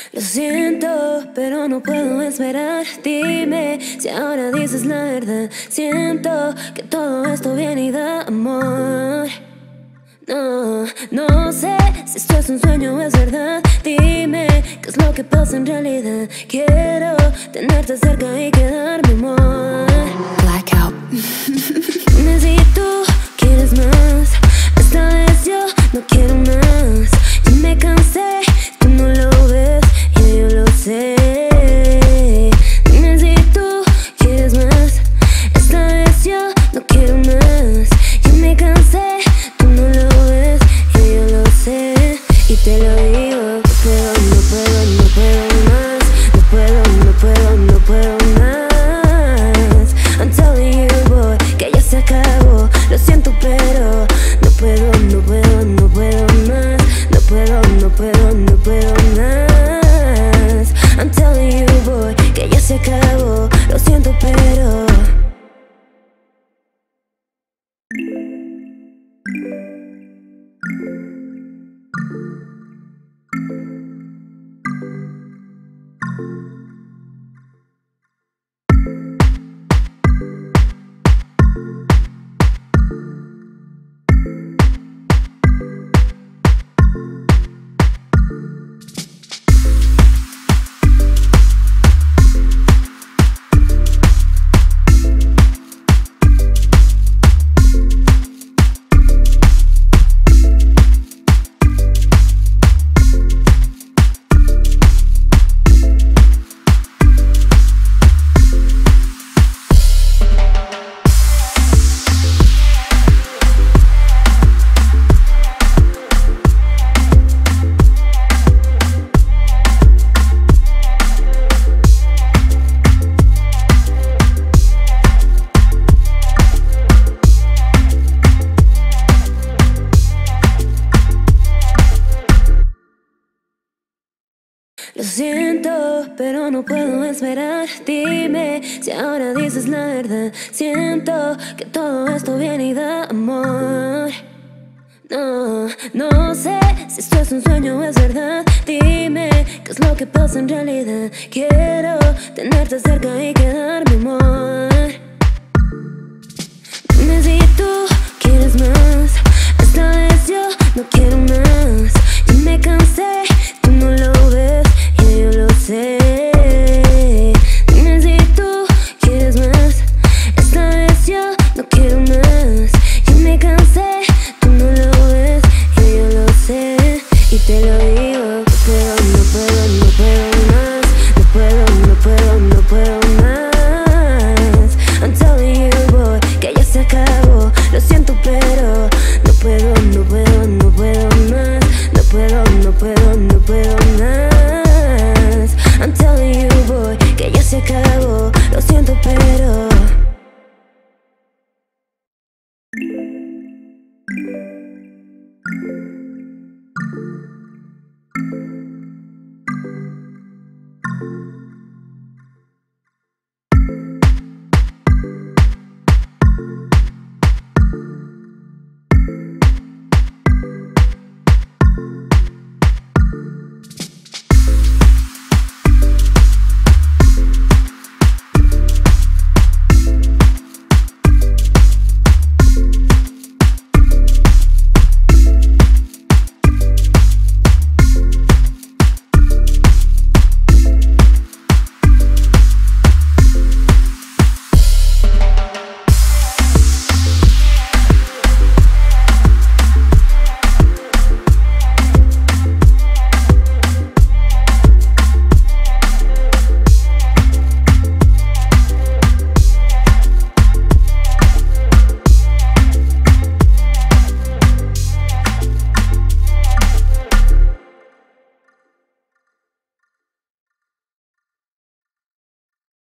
Lo siento, pero no puedo esperar. Dime si ahora dices la verdad. Siento que todo esto viene y da amor. No sé si esto es un sueño o es verdad. Dime qué es lo que pasa en realidad. Quiero tenerte cerca y quedarme, amor. Blackout. Dime si tú quieres más. Esta vez yo no quiero más. Ya me cansé, tú no lo ves, ya yo lo sé. Dime si tú quieres más. Esta vez yo no quiero más. Ya me cansé, tú no lo ves, ya yo lo sé. Y te lo digo, no puedo más. No puedo más. I'm telling you, boy, que ya se acabó. Lo siento, pero no puedo más. No puedo más. I'm telling you, boy, que ya se acabó. Lo siento, pero lo siento, pero no puedo esperar. Dime si ahora dices la verdad. Siento que todo esto viene y da amor. No sé si esto es un sueño o es verdad. Dime qué es lo que pasa en realidad. Quiero tenerte cerca y quedarme, amor. Dime si tú quieres más. Esta vez yo no quiero más. Ya me cansé, tú no lo ves, ya yo lo sé. Dime si tú quieres más. Esta vez yo no quiero más. Ya me cansé, tú no lo ves, ya yo lo sé. Y te lo digo.